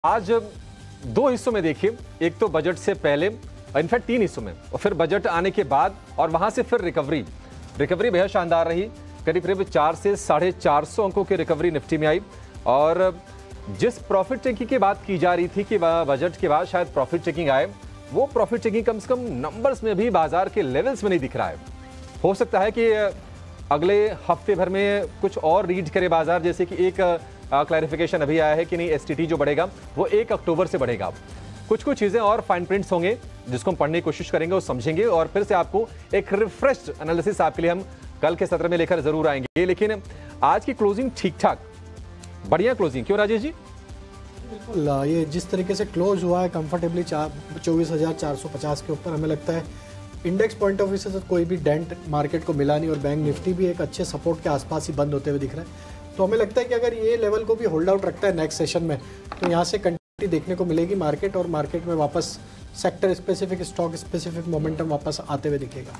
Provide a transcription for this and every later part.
आज दो हिस्सों में देखिए, एक तो बजट से पहले, इनफैक्ट तीन हिस्सों में, और फिर बजट आने के बाद, और वहां से फिर रिकवरी बेहद शानदार रही। करीब करीब 400 से 450 अंकों की रिकवरी निफ्टी में आई। और जिस प्रॉफिट टेकिंग की बात की जा रही थी कि बजट के बाद शायद प्रॉफिट टेकिंग आए, वो प्रॉफिट टेकिंग कम से कम नंबर्स में भी बाजार के लेवल्स में नहीं दिख रहा है। हो सकता है कि अगले हफ्ते भर में कुछ और रीड करे बाजार, जैसे कि एक क्लैरिफिकेशन अभी आया है कि नहीं, एसटीटी जो बढ़ेगा वो 1 अक्टूबर से बढ़ेगा। कुछ चीजें और फाइन प्रिंट्स होंगे जिसको हम पढ़ने की कोशिश करेंगे और समझेंगे, और फिर से आपको एक रिफ्रेश्ड एनालिसिस आपके लिए हम कल के सत्र में लेकर जरूर आएंगे। लेकिन आज की क्लोजिंग ठीक ठाक, बढ़िया क्लोजिंग, क्यों राजेश जी? बिल्कुल, ये जिस तरीके से क्लोज हुआ है कंफर्टेबली 24,450 के ऊपर, हमें लगता है इंडेक्स पॉइंट ऑफ व्यू से तो कोई भी डेंट मार्केट को मिला नहीं, और बैंक निफ्टी भी एक अच्छे सपोर्ट के आसपास ही बंद होते हुए दिख रहा है। तो हमें लगता है कि अगर ये लेवल को भी होल्ड आउट रखता है नेक्स्ट सेशन में, तो यहाँ से कंटिन्यूटी देखने को मिलेगी मार्केट, और मार्केट में वापस sector specific, stock specific momentum वापस आते हुए दिखेगा।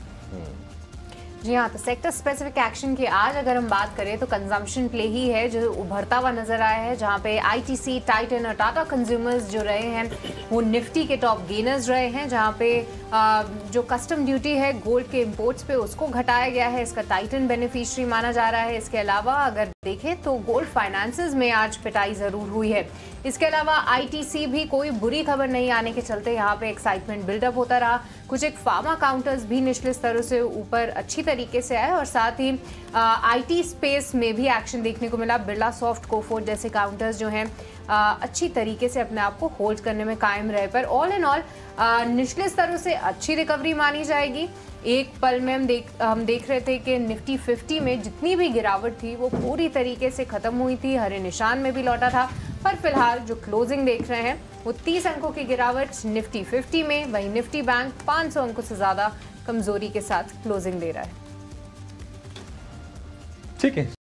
जी हाँ, तो सेक्टर स्पेसिफिक एक्शन की आज अगर हम बात करें तो कंजम्पशन प्ले ही है जो उभरता हुआ नजर आया है, जहाँ पे आईटीसी, टाइटन और टाटा कंज्यूमर्स जो रहे हैं वो निफ्टी के टॉप गेनर्स रहे हैं। जहाँ पे जो कस्टम ड्यूटी है गोल्ड के इंपोर्ट्स पे, उसको घटाया गया है, इसका टाइटन बेनिफिशियरी माना जा रहा है। इसके अलावा अगर देखें तो गोल्ड फाइनेंसेस में आज पिटाई जरूर हुई है। इसके अलावा आईटीसी भी कोई बुरी खबर नहीं आने के चलते यहाँ पे एक्साइटमेंट बिल्डअप होता रहा। कुछ एक फार्मा काउंटर्स भी निचले स्तरों से ऊपर अच्छी तरीके से आए, और साथ ही आईटी स्पेस में भी एक्शन देखने को मिला। बिरला सॉफ्ट, कोफोर्ट जैसे काउंटर्स जो हैं अच्छी तरीके से अपने आप को होल्ड करने में कायम रहे। पर ऑल इन ऑल निचले स्तरों से अच्छी रिकवरी मानी जाएगी। एक पल में हम देख रहे थे कि निफ्टी 50 में जितनी भी गिरावट थी वो पूरी तरीके से खत्म हुई थी, हरे निशान में भी लौटा था। पर फिलहाल जो क्लोजिंग देख रहे हैं वो 30 अंकों की गिरावट निफ्टी 50 में, वहीं निफ्टी बैंक 500 अंकों से ज्यादा कमजोरी के साथ क्लोजिंग दे रहा है। ठीक है।